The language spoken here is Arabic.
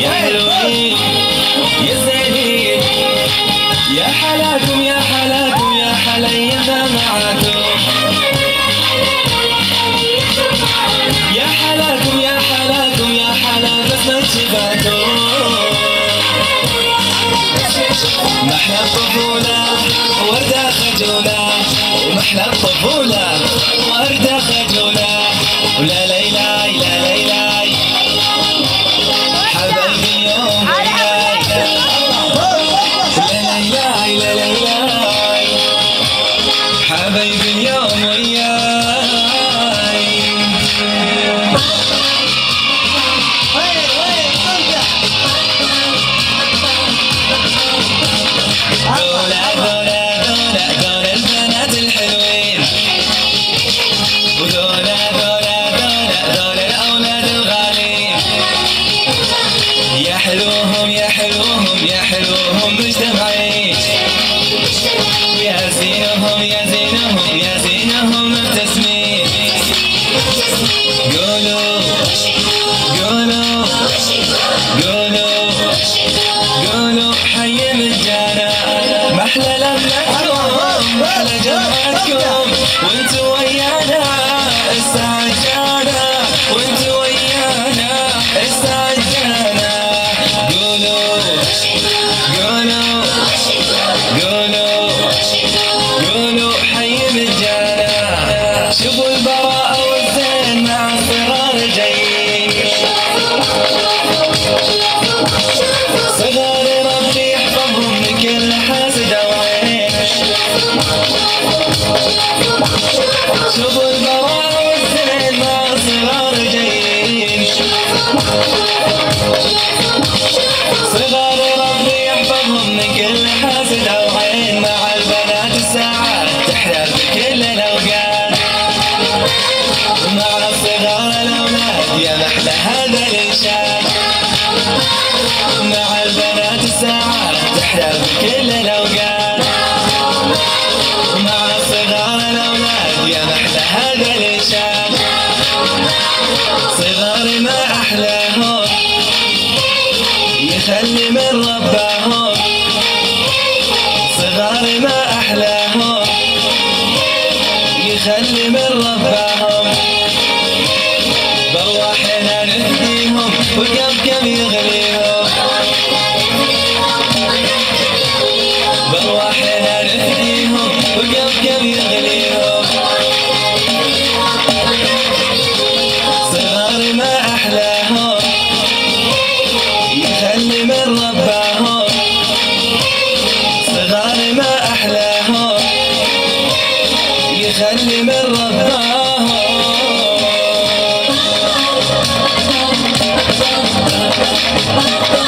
يا حلوين يا زينين يا حلاكم يا حلاكم يا حلينا معاكم يا حلاكم يا حلاكم يا حلا بسمة شفاكم محلى الطفولة وردة خجولة ومحلى الطفولة وردة خجولة ولا ليلى لا ليلى حبايبي اليوم وياي لا ليلى لا ليلى حبايبي اليوم وياي دول البنات الحلوين ودول الأولاد الغالين يا حلوهم يا حلوهم يا حلوهم مجتمعين يا زينهم يا زينهم يا زينهم مبتسمين قولوا قولوا قولوا قولوا حي مجانا محلى لمتكم محلى جمعتكم وانتوا ويانا استعجانا وانتوا ويانا استعجانا قولوا قولوا قولوا قولوا حي مجانا شوفوا البراءة والزين مع الصغار جايين صغار ربي يحفظهم من كل حاسد وعين شوفوا البراءة والزين مع الصغار جايين صغار ربي يحفظهم من كل حاسد وعين مع البنات الساعات تحلى بكل الأوقات مع الصغار الأولاد يا محلى هذا الإنشاد مع البنات الساعات تحلى بكل الأوقات مع الصغار الأولاد يا محلى هذا الإنشاد صغار ما أحلاهم يخلي من رباهم صغار ما أحلاهم يخلي من رباهم بروحنا نهديهم وكم يغليهم بروحنا نهديهم وكم يغليهم صغار ما أحلاهم يخلي من رباهم صغار ما أحلاهم يخلي من رباهم